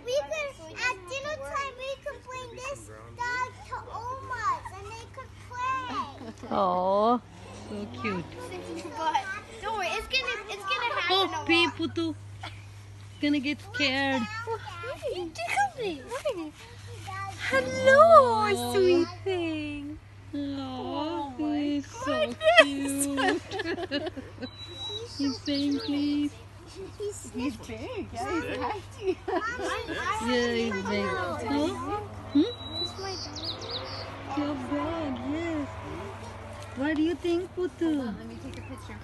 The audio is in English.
We could, at dinner time, we could bring this dog to Oma's and they could play. Oh, so cute. But don't worry, it's gonna happen. Puppy Putu. Gonna get scared. You tickled me. Hello, sweet thing. Oh, he's so cute. He's saying please. He's big. Yeah, he's hefty. Yeah, he's big. Huh? Your dog, yes. What do you think, Putu? Let me take a picture.